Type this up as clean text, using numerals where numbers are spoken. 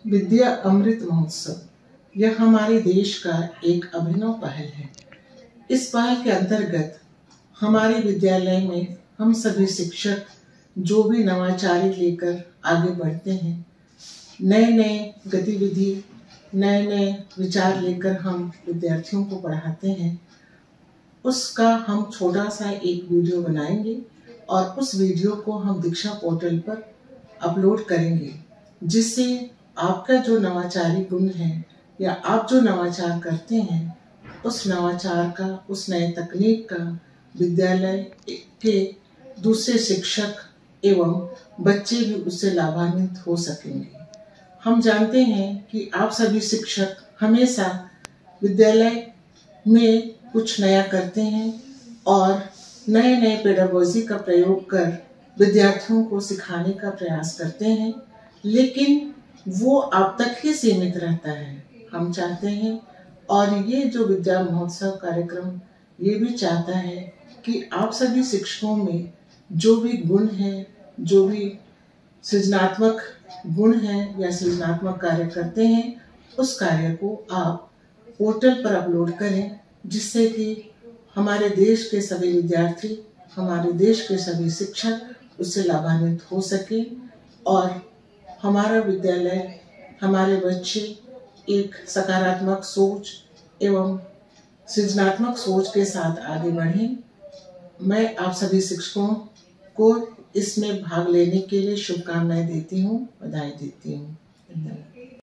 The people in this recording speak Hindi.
विद्या अमृत महोत्सव यह हमारे देश का एक अभिनव पहल है। इस पहल के अंतर्गत हमारे विद्यालय में हम सभी शिक्षक जो भी नवाचारी लेकर आगे बढ़ते हैं, नए नए गतिविधि, नए नए विचार लेकर हम विद्यार्थियों को पढ़ाते हैं, उसका हम छोटा सा एक वीडियो बनाएंगे और उस वीडियो को हम दीक्षा पोर्टल पर अपलोड करेंगे, जिससे आपका जो नवाचारी गुण है या आप जो नवाचार करते हैं, उस नवाचार का, उस नए तकनीक का विद्यालय के दूसरे शिक्षक एवं बच्चे भी उससे लाभान्वित हो सकेंगे। हम जानते हैं कि आप सभी शिक्षक हमेशा विद्यालय में कुछ नया करते हैं और नए नए पेडागोजी का प्रयोग कर विद्यार्थियों को सिखाने का प्रयास करते हैं, लेकिन वो आप तक ही सीमित रहता है। हम चाहते हैं और ये जो विद्या महोत्सव कार्यक्रम ये भी चाहता है कि आप सभी शिक्षकों में जो भी गुण है, जो भी सृजनात्मक गुण है या सृजनात्मक कार्य करते हैं, उस कार्य को आप पोर्टल पर अपलोड करें, जिससे कि हमारे देश के सभी विद्यार्थी, हमारे देश के सभी शिक्षक उससे लाभान्वित हो सके और हमारा विद्यालय, हमारे बच्चे एक सकारात्मक सोच एवं सृजनात्मक सोच के साथ आगे बढ़ें। मैं आप सभी शिक्षकों को इसमें भाग लेने के लिए शुभकामनाएं देती हूँ, बधाई देती हूँ। धन्यवाद।